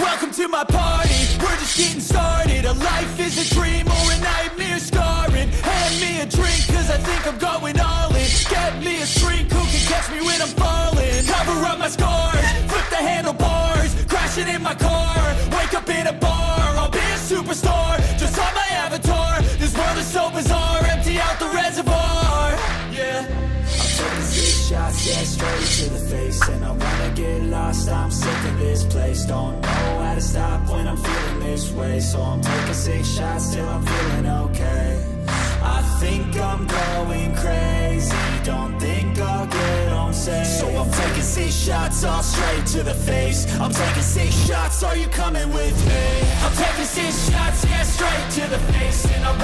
Welcome to my party, we're just getting started. A life is a dream or a nightmare scarring. Hand me a drink cause I think I'm going all in. Get me a shrink who can catch me when I'm falling. Cover up my scars, flip the handlebars, crashing in my car, wake up in a bar. I'll be a superstar, just on my avatar. This world is so bizarre, empty out the reservoir. Yeah, I'm taking 6 shots, yeah, straight to the face. And I wanna get lost, I'm sick of this place. Don't know how to stop when I'm feeling this way. So I'm taking 6 shots till I'm feeling okay. I think I'm going crazy, don't think I'll get home safe. So I'm taking 6 shots, all straight to the face. I'm taking 6 shots, are you coming with me? I'm taking 6 shots, yeah, straight to the face. And I